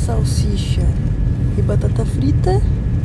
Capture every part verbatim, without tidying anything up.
salsicha e batata frita.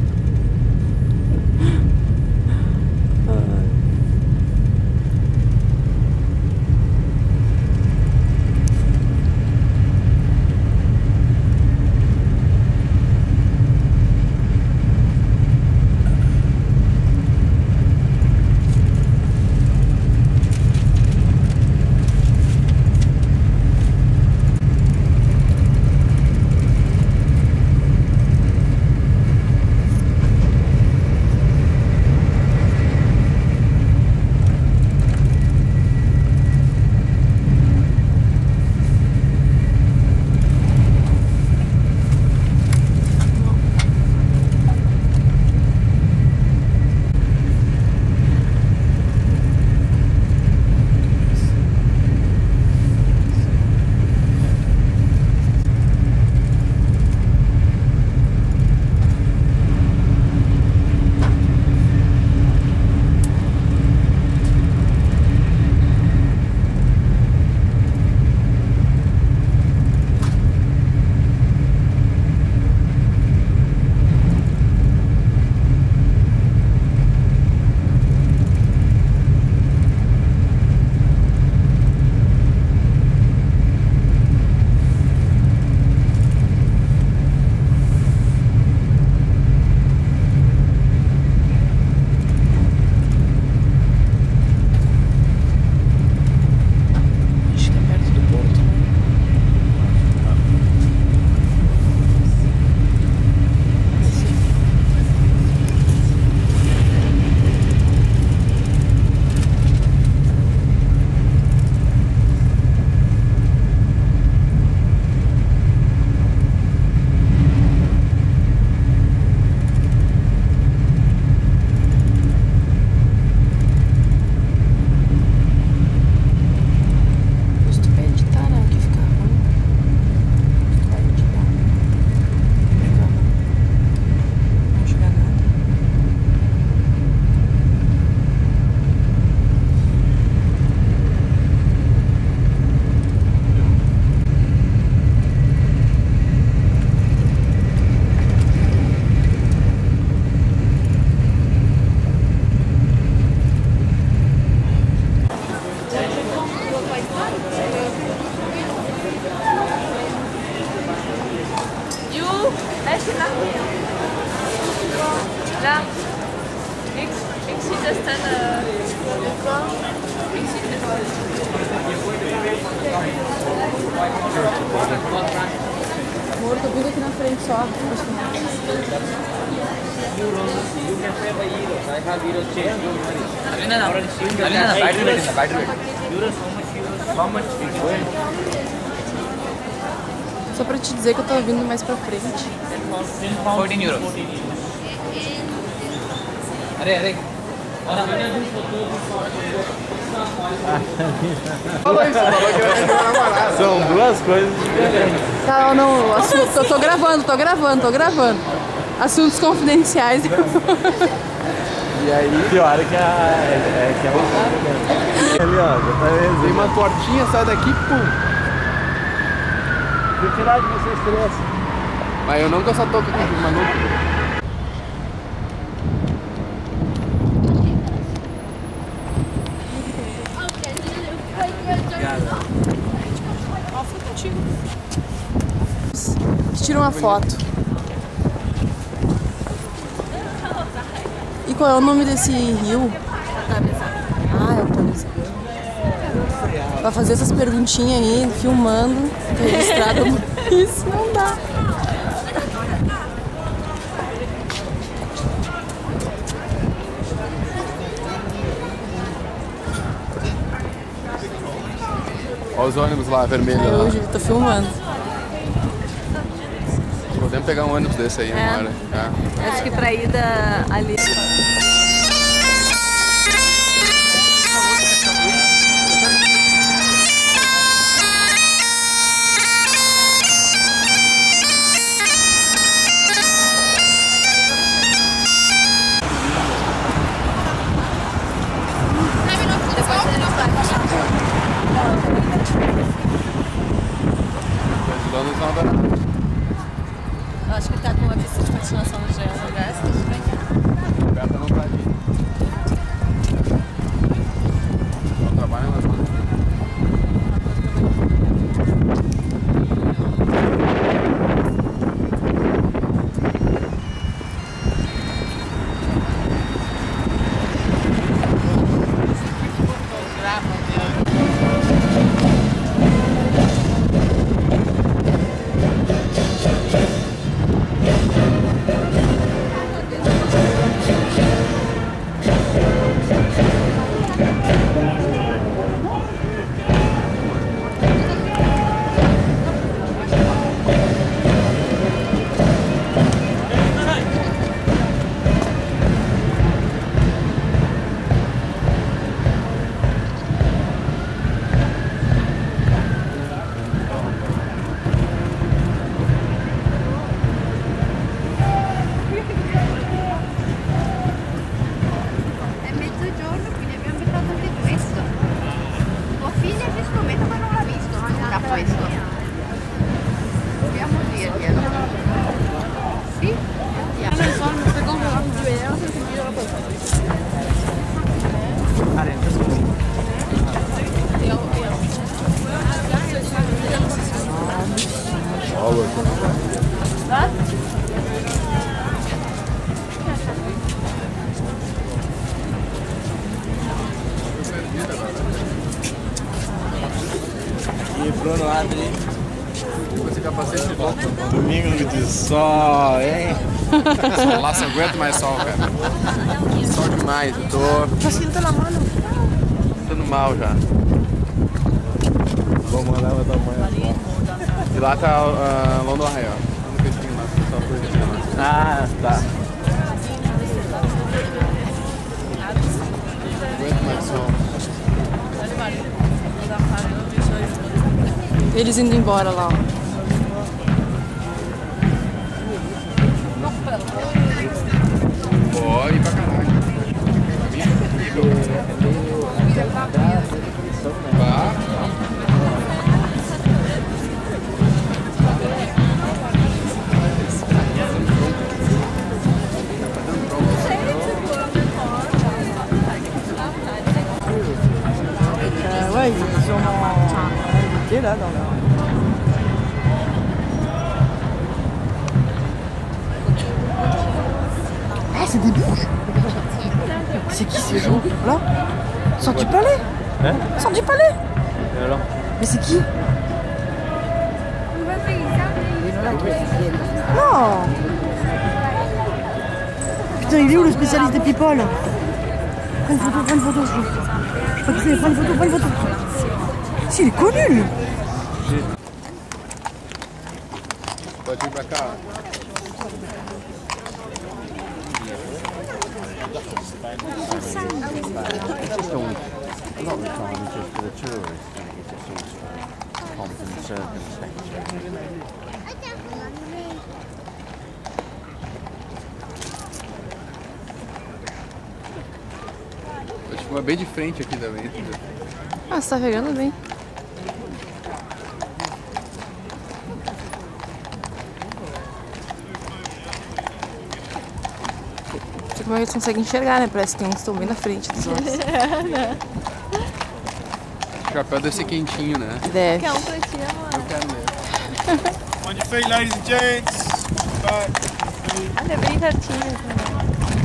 Ja, ik, ik zie de stellen. Ik zie de Amor, tô vindo aqui na frente só. Só pra te dizer que eu tô vindo mais pra frente. fourteen euros. Arre, arre. São duas coisas diferentes. Tá, não, assunto, tô, tô gravando, tô gravando, tô gravando. Assuntos confidenciais. E aí, pior é que a, é, que é ousada mesmo. Ali, ó, já tá vendo. Tem uma portinha, sai daqui, pum. Vou tirar de vocês três. Mas eu nunca só tô com o Manu. Tira uma foto. E qual é o nome desse rio? Ah, é o Tamisa. Pra fazer essas perguntinhas aí, filmando, registrado. Isso não dá. Olha os ônibus lá, vermelho É, lá. hoje eu tô filmando. Podemos pegar um ônibus desse aí É. agora. É. Acho que pra ida ali. Os donos vão adorar. destinação do lugar, você vem cá. A Beata não tá ali. Ela trabalha nas mãos. E Bruno abre. Esse capacete de volta. Domingo de sol, hein? Lá se aguenta mais sol, cara. Sol demais, eu tô. Tá sinto na mão. Ficando mal já. Vou mandar uma da manhã. E lá tá a uh, London Arraial. No peixinho lá, só por lá. Ah, tá. Não aguento mais sol. Eles indo embora lá, ó. Pode ir pra caralho. Vá. Euh, ouais, ils sont sûrement invités là dans leur... Ah, c'est des bouches. C'est qui ces gens là? Sort du palais. Hein? Sort du palais. Et alors? Mais c'est qui? Non. Putain, il est où le spécialiste des people? Prends une photo, prends une photo. Je crois que c'est, prends une photo, prends une photo. Si, il est connu lui. Pode ir pra cá. Pode filmar bem de frente aqui também. Ah, você tá pegando bem. Como eles conseguem enxergar, né? Parece que tem uns que estão bem na frente dos outros. O chapéu deve ser quentinho, né? Deve. Quer um pra ti, amor? Eu quero mesmo. On your feet, ladies and gents. Back. Ah, é bem certinho também.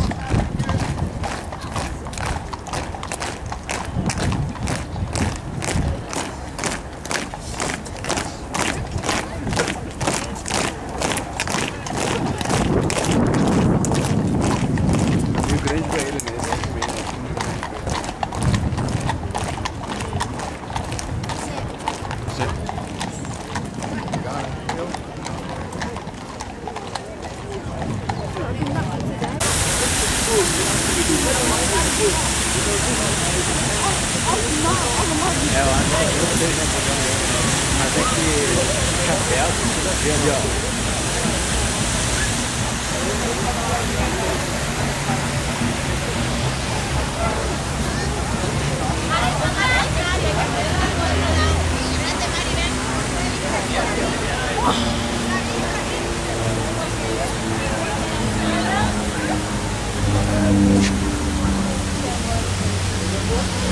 Meio grande pra ele mesmo. É, lá não, eu não sei, né? Mas é que o chapéu, você ali, ó.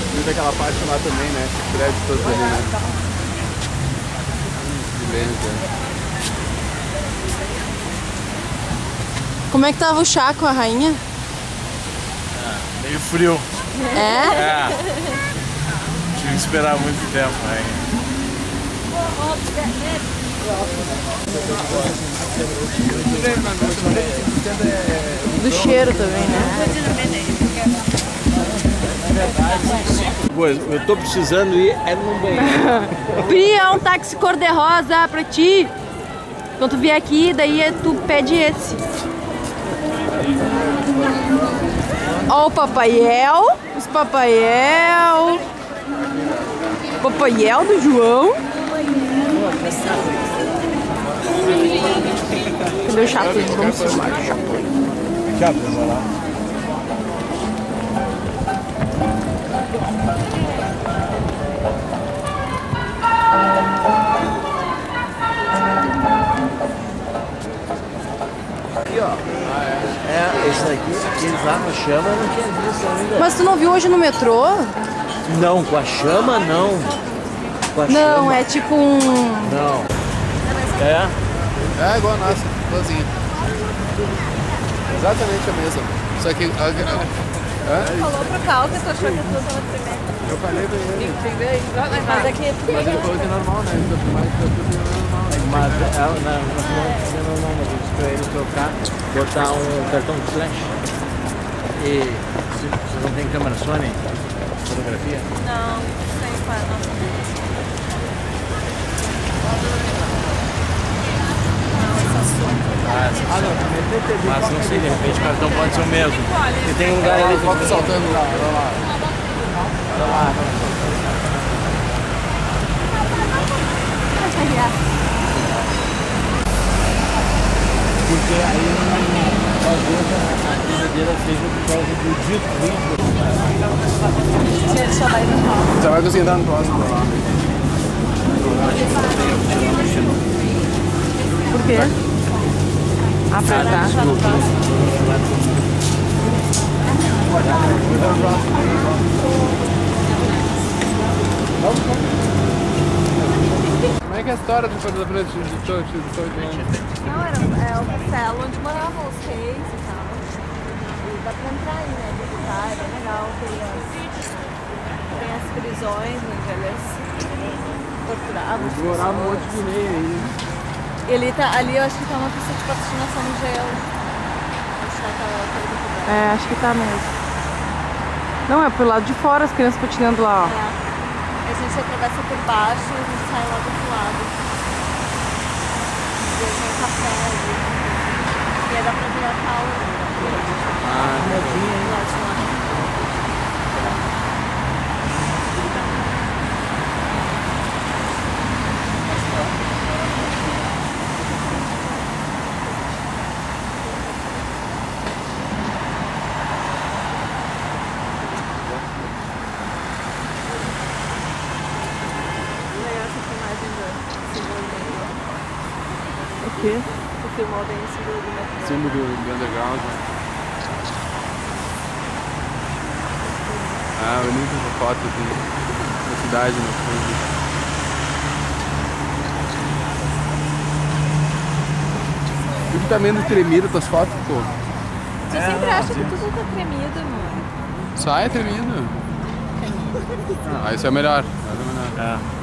Viu daquela parte lá também, né? Os prédios todos ali, né? Silêncio. Como é que tava o chá com a rainha? Meio frio. É? É. Tive que esperar muito tempo, né? Do cheiro também, né? Eu tô precisando ir é num banheiro. Pri, é um táxi cor-de-rosa pra ti. Quando tu vier aqui, daí tu pede esse. Ó o papaiel, os papaiel. Papaiel do João. Cadê o Chaplin? Vamos filmar o Chaplin. Chaplin, vai lá. Aqui, ó. É, esse daqui, aqueles lá com a chama eu não tinha visto ainda. Mas tu não viu hoje no metrô? Não, com a chama não. Com a Não, chama, é tipo um... não. É? É igual a nossa, igualzinho. Exatamente a mesma. Só que... A, a, a, Falou pro Cal que tu achou que as duas eram tremendo. eu falei pra ele. Entendeu? Mas é que... Mas ele falou que é normal, né? Então, mais pra tudo é normal. Mas ela não, não, não, não, mas eu disse pra ele trocar, botar um cartão de flash. E você não tem câmera Sony? Fotografia? Não, sem para, não. Mas não sei, de repente o cartão pode ser o mesmo. E tem um lugar ali. Foco saltando lá, olha lá. Olha lá. Porque aí talvez a brincadeira seja por causa do dito vídeo. Só vai no palco. Você vai conseguir entrar no próximo lá. Por quê? Apertar. Como é que é a história do Porto da Frente de Torre de Londres? Não, era é, o castelo onde moravam os reis e tal. E dá pra entrar aí, né? Visitar, é bem legal. Tem as, tem as prisões onde eles torturavam. as Morar um pessoas. monte de meia aí. E ali, tá, ali eu acho que tá uma pista de patinação no gelo. Acho que tá lá, É, acho que tá mesmo. Não, é pro lado de fora as crianças patinando lá, ó. é. A gente atravessa por baixo e a gente sai lá do outro lado. E aí tem café ali. E aí dá pra ver a Paula. Ah, tadinha, hein? Lá de lá. O quê? Tu filmou bem esse do metrô. Símbolo do, do underground. Ah, bonita essa foto assim. Da cidade no fundo. Por que tá menos tremido tuas fotos, pô? Tu sempre acha que tudo tá tremido, mano. Só é tremido. Ah, isso é melhor. Isso é melhor. É.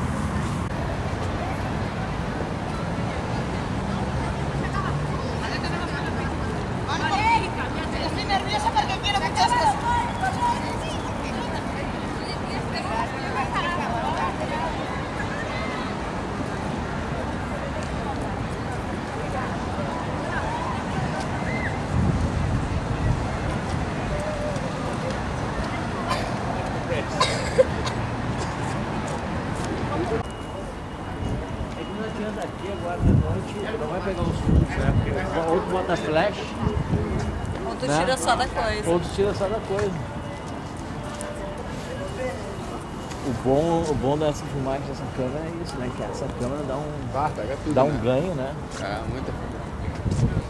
Aqui agora de noite não vai pegar os fundos, né? Porque outro bota flash, Ou tu né? tira só da coisa. outro tira só da coisa. O bom, o bom dessa filmagem dessa câmera é isso, né? Que essa câmera dá um, Ah, pega tudo, dá né? um ganho, né? É, muita foto.